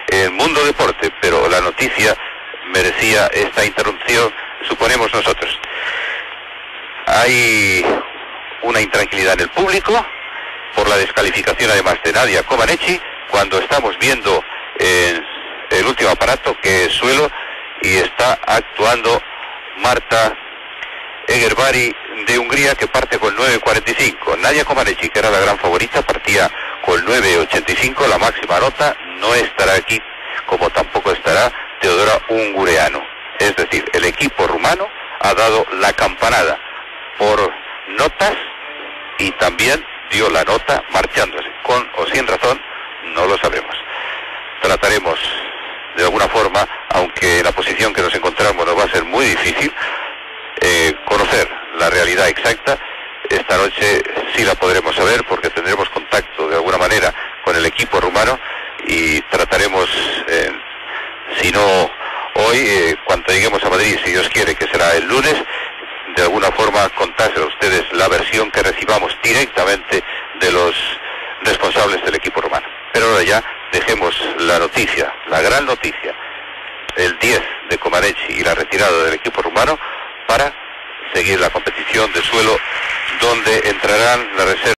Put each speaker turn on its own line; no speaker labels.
el mundo deporte, pero la noticia merecía esta interrupción, suponemos nosotros. Hay una intranquilidad en el público por la descalificación además de Nadia Comaneci, cuando estamos viendo el último aparato, que es suelo, y está actuando Marta Egerbari de Hungría, que parte con 9.45. Nadia Comaneci, que era la gran favorita, partía con 9.85, la máxima nota. No estará aquí, como tampoco estará Teodora Ungureanu. Es decir, el equipo rumano ha dado la campanada por notas y también dio la nota marchándose. Con o sin razón, no lo sabemos. Trataremos de alguna forma, aunque en la posición que nos encontramos nos va a ser muy difícil, conocer la realidad exacta. Esta noche sí la podremos saber, porque tendremos contacto de alguna manera con el equipo rumano y trataremos, si no hoy, cuando lleguemos a Madrid, si Dios quiere, que será el lunes, de alguna forma contárselo a ustedes la versión que recibamos directamente de los responsables del equipo rumano. Pero ahora ya dejemos la noticia, la gran noticia, el 10 de Comaneci y la retirada del equipo rumano, para seguir la competición de suelo, donde entrarán las reservas.